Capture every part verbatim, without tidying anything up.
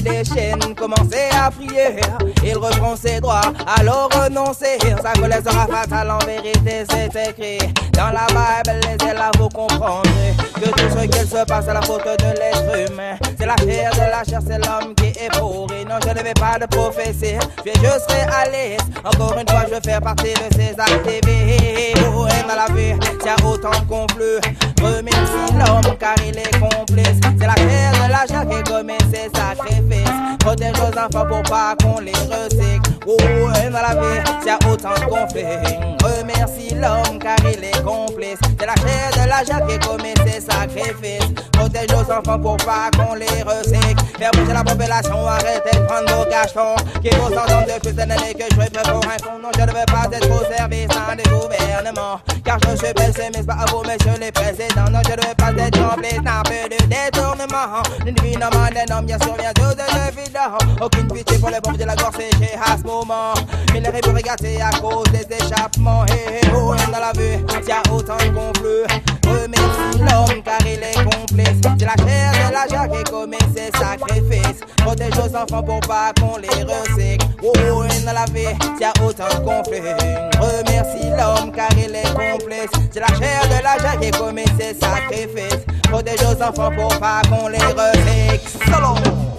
des chaînes, commencer à prier. Il reprend ses droits, alors renoncer. Sa colère sera fatale, en vérité c'est écrit dans la Bible, les élèves vous comprendrez que tout ce qu'il se passe à la faute de l'être humain. C'est la chair de la chair, c'est l'homme qui est pourri. Non, je ne vais pas de prophétie, je, je serai à l'aise. Encore une fois, je fais partie de ces activités. Oh, et dans la vie, il y a autant de conflits. Remercie l'homme car il est complice. C'est la chair de la chair qui commet ses sacrifices. Protège nos enfants pour pas qu'on les recycle. Oh, et dans la vie, il y a autant de conflits. Remercie l'homme car il est complice. C'est la chair de la chair qui commet ses sacrifices. Protège nos enfants pour pas qu'on les recycle. Faire bouger la population, arrêtez de prendre nos cachetons. Qui vous entendent depuis des années que je vais faire pour un fond. Non, je ne veux pas être au service d'un des gouvernements. Car je suis pessimiste, pas à vous, messieurs les présidents. Non, je ne veux pas être complice d'un peu de détournement. L'individuement des noms, bien sûr, bien tout de évident. Aucune pitié pour les pauvres de la gorge séchée à ce moment. Mais les rivaux régatés à cause des échappements. Hey, hey, oh, dans la vue, il y a autant de conflits. Remercie l'homme car il est complice. C'est la chair de la chair qui commet ses sacrifices. Protège nos enfants pour pas qu'on les recycle. Oh, dans la vie, il y a autant de conflits. Remercie l'homme car il est complice. C'est la chair de la chair qui commet ses sacrifices. Protège nos enfants pour pas qu'on les recycle. Solo!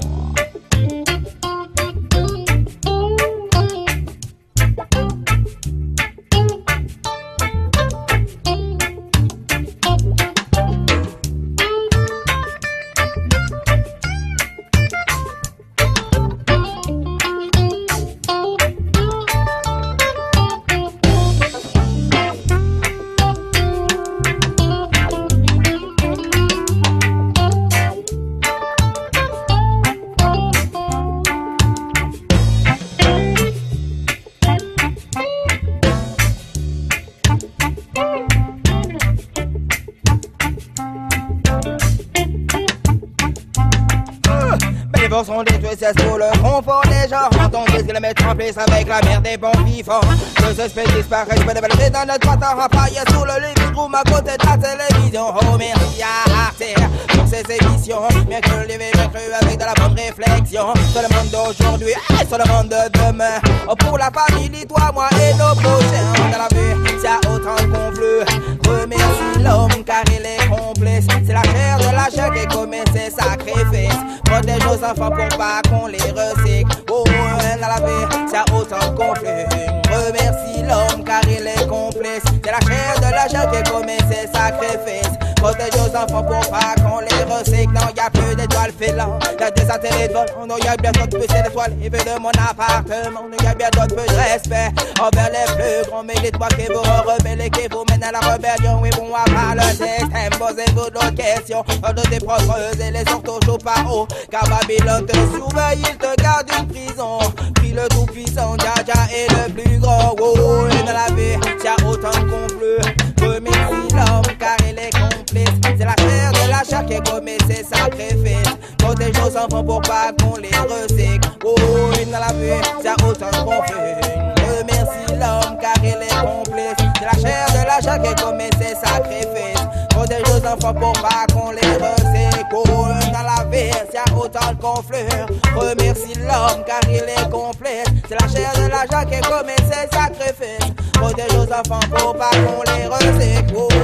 Sont détruits, c'est pour le confort des gens. Quand on risque de le mettre en place avec la merde des bons vivants. Deux espèces disparaissent, je peux développer dans notre droite en rapaille sur le living room à côté de la télévision. Oh merci à Arte pour ces émissions. Bien que le livre est cru avec de la bonne réflexion. Sur le monde d'aujourd'hui et sur le monde de demain. Oh, pour la famille, toi, moi et nos prochains. Dans la vie, il y a autant de conflits. Remercie l'homme car il est complice. C'est la chair de la chair qui commet ses sacrifices. Protège nos enfants pour pas qu'on les recycle. Oh, dans la vie, il y a autant de conflits. Remercie l'homme car il est complice. C'est la chair de la chair qui commet ses sacrifices. Protège nos enfants pour pas qu'on les recycle. Non, y a plus d'étoiles filantes, y'a des satellites volants. Non, y a bien d'autres plus d'étoiles et peu de mon appartement. Non, y a bien d'autres peu de respect envers les plus grands. Mais les toi qui vous rebellez, qui vous mènent à la rébellion. Oui, bon, à part le système, posez-vous d'autres questions. De tes propres et les sort toujours pas haut. Car Babylone te surveille, il te garde une prison. Puis le tout puissant, Jaja est le plus grand. Oh, et dans la vie, y'a autant de conflits. Remercie l'homme car il est complice. C'est la chair de la chair qui commet ses sacrifices. Protège nos enfants pour pas qu'on les recycle. Oh, et dans la vie, y'a autant de conflits. Remercie l'homme car il est complice. C'est la chair de la chair qui commet ses sacrifices. Protège nos enfants pour pas qu'on les recycle. Oh, dans la vie, y'a autant de conflits. Remercie l'homme car il est complice. C'est la chair de la chair qui commet ses sacrifices. Protège nos enfants pour pas qu'on les recycle. Oh,